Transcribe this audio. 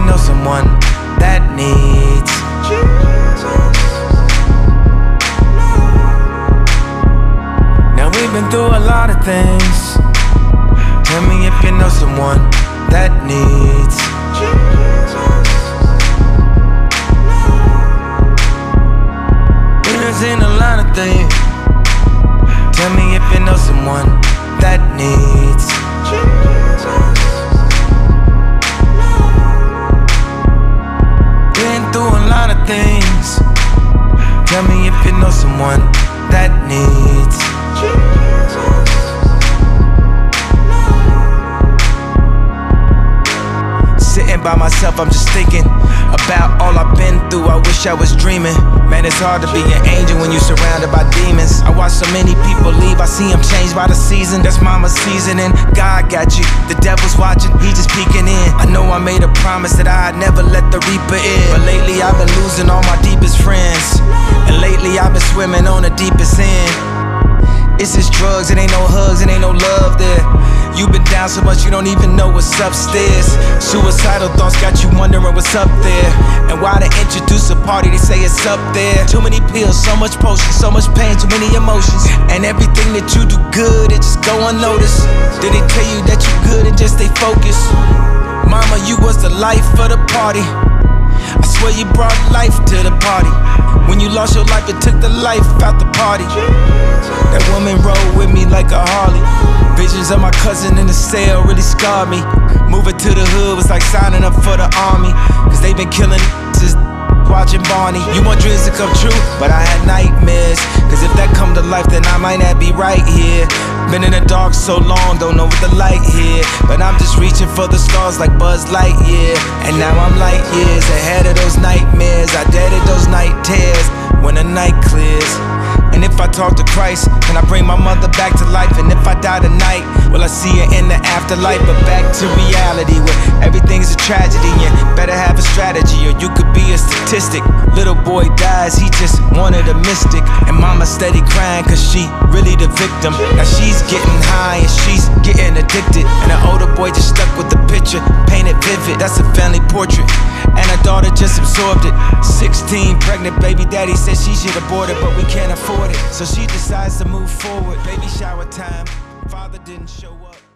know someone that needs Jesus. Now we've been through a lot of things. Tell me if you know someone that needs Jesus. We've been seeing a lot of things. Tell me if you know someone that needs Jesus. Been through a lot of things. Tell me if you know someone that needs Jesus. Sitting by myself, I'm just thinking about all I've been through. I wish I was dreaming. Man, it's hard to be an angel when you're surrounded by demons. I watch so many people leave, I see them changed by the season. That's mama's seasoning. God got you, the devil's watching, he just peeking in. I know I made a promise that I'd never let the reaper in, but lately I've been losing all my deepest friends, and lately I've been swimming on the deepest end. It's just drugs, it ain't no hugs, it ain't no love there. You've been down so much you don't even know what's upstairs. Suicidal thoughts got you wondering what's up there. And why they introduce a party, they say it's up there. Too many pills, so much potion, so much pain, too many emotions. And everything that you do good, it just go unnoticed. Did they tell you that you good and just stay focused? Mama, you was the life of the party. I swear you brought life to the party. When you lost your life, it took the life out the party. That woman rode with me like a Harley. Visions of my cousin in the cell really scarred me. Moving to the hood was like signing up for the army, cause they been killing since watching Barney. You want dreams to come true, but I had nightmares. Cause if that come to life, then I might not be right here. Been in the dark so long, don't know what the light here, but I'm just reaching for the stars like Buzz Lightyear. And now I'm light years ahead of those nightmares. I deaded those night tears when the night clears. And if I talk to Christ, can I bring my mother back to life? And if I die tonight, will I see her in the afterlife? But back to reality, where everything's a tragedy. You better have a strategy, or you could be a statistic. Little boy dies, he just wanted a mystic. And mama steady crying, cause she really the victim. Now she's getting high and she's getting addicted. And the older boy just stuck with the picture, painted vivid. That's a family portrait, and her daughter just absorbed it. 16, pregnant baby daddy said she should abort it, but we can't afford it. So she decides to move forward. Baby shower time, father didn't show up.